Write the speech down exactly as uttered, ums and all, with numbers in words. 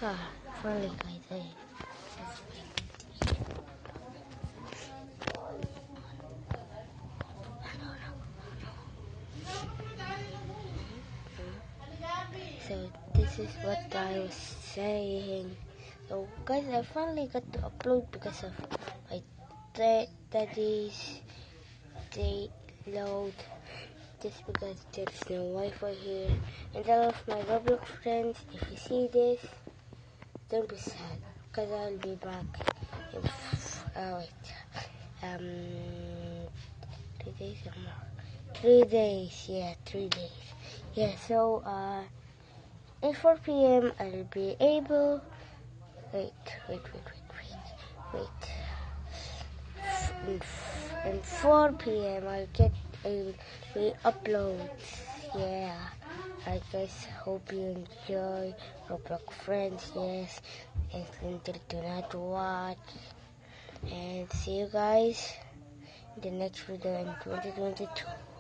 Ah, finally guys, I so this is what I was saying. So guys, I finally got to upload because of my daddy's day load. Just because there's no Wi-Fi here. And all of my Roblox friends, if you see this, don't be sad, because I'll be back in, oh wait, um, three days or more. Three days, yeah, three days. Yeah, so, uh, at four p m I'll be able, wait, wait, wait, wait, wait, wait. In, in four p m I'll get, I will upload, yeah. I guys hope you enjoy Roblox friends, yes, and until do not watch, and see you guys in the next video in twenty twenty-two.